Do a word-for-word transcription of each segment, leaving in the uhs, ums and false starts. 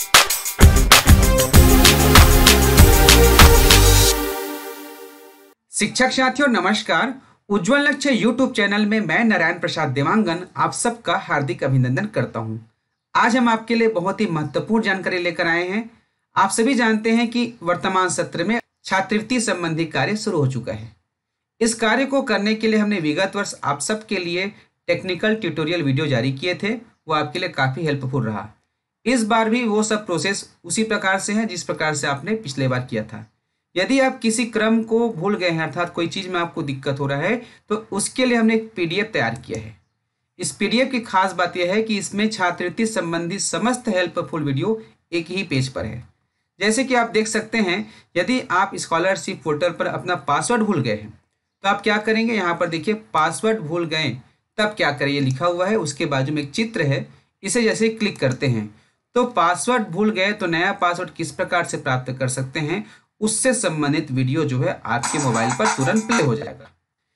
शिक्षक साथियों नमस्कार। उज्जवल लक्ष्य यूट्यूब चैनल में मैं नारायण प्रसाद देवांगन आप सबका हार्दिक अभिनंदन करता हूं। आज हम आपके लिए बहुत ही महत्वपूर्ण जानकारी लेकर आए हैं। आप सभी जानते हैं कि वर्तमान सत्र में छात्रवृत्ति संबंधी कार्य शुरू हो चुका है। इस कार्य को करने के लिए हमने विगत वर्ष आप सबके लिए टेक्निकल ट्यूटोरियल वीडियो जारी किए थे, वो आपके लिए काफ़ी हेल्पफुल रहा। इस बार भी वो सब प्रोसेस उसी प्रकार से है जिस प्रकार से आपने पिछले बार किया था। यदि आप किसी क्रम को भूल गए हैं, अर्थात कोई चीज़ में आपको दिक्कत हो रहा है, तो उसके लिए हमने एक पीडीएफ तैयार किया है। इस पीडीएफ की खास बात यह है कि इसमें छात्रवृत्ति संबंधी समस्त हेल्पफुल वीडियो एक ही पेज पर है। जैसे कि आप देख सकते हैं, यदि आप स्कॉलरशिप पोर्टल पर अपना पासवर्ड भूल गए हैं तो आप क्या करेंगे, यहाँ पर देखिए पासवर्ड भूल गए तब क्या करें, ये लिखा हुआ है, उसके बाजू में एक चित्र है, इसे जैसे क्लिक करते हैं तो पासवर्ड भूल गए तो नया पासवर्ड किस प्रकार से प्राप्त कर सकते हैं, उससे संबंधित वीडियो जो है आपके मोबाइल पर तुरंत प्ले हो जाएगा।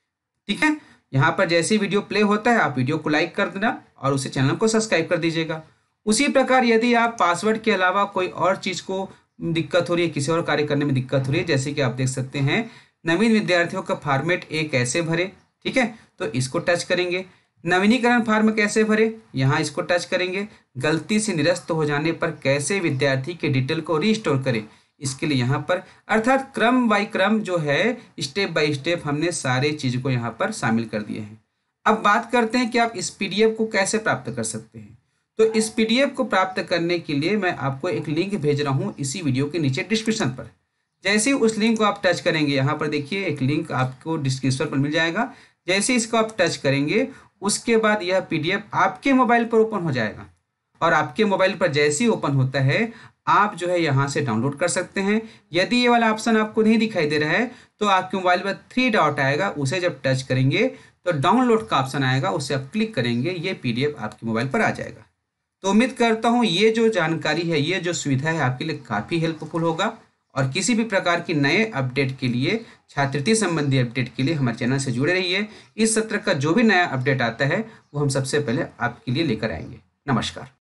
ठीक है, यहाँ पर जैसे ही वीडियो प्ले होता है आप वीडियो को लाइक कर देना और उसे चैनल को सब्सक्राइब कर दीजिएगा। उसी प्रकार यदि आप पासवर्ड के अलावा कोई और चीज़ को दिक्कत हो रही है, किसी और कार्य करने में दिक्कत हो रही है, जैसे कि आप देख सकते हैं नवीन विद्यार्थियों का फॉर्मेट ए कैसे भरे, ठीक है, तो इसको टच करेंगे। नवीनीकरण फॉर्म कैसे भरे, यहाँ इसको टच करेंगे। गलती से निरस्त हो जाने पर कैसे विद्यार्थी के डिटेल को रीस्टोर करें, इसके लिए यहाँ पर, अर्थात क्रम बाय क्रम जो है, स्टेप बाय स्टेप हमने सारे चीज़ को यहाँ पर शामिल कर दिए हैं। अब बात करते हैं कि आप इस पीडीएफ को कैसे प्राप्त कर सकते हैं। तो इस पीडीएफ को प्राप्त करने के लिए मैं आपको एक लिंक भेज रहा हूँ इसी वीडियो के नीचे डिस्क्रिप्शन पर। जैसे ही उस लिंक को आप टच करेंगे, यहाँ पर देखिए एक लिंक आपको डिस्क्रिप्शन पर मिल जाएगा। जैसे इसको आप टच करेंगे उसके बाद यह पीडीएफ आपके मोबाइल पर ओपन हो जाएगा और आपके मोबाइल पर जैसे ही ओपन होता है आप जो है यहाँ से डाउनलोड कर सकते हैं। यदि ये वाला ऑप्शन आपको नहीं दिखाई दे रहा है तो आपके मोबाइल पर थ्री डॉट आएगा, उसे जब टच करेंगे तो डाउनलोड का ऑप्शन आएगा, उसे आप क्लिक करेंगे, ये पीडीएफ आपके मोबाइल पर आ जाएगा। तो उम्मीद करता हूँ ये जो जानकारी है, ये जो सुविधा है आपके लिए काफ़ी हेल्पफुल होगा। और किसी भी प्रकार की नए अपडेट के लिए, छात्रवृत्ति संबंधी अपडेट के लिए हमारे चैनल से जुड़े रहिए। इस सत्र का जो भी नया अपडेट आता है वो हम सबसे पहले आपके लिए लेकर आएंगे। नमस्कार।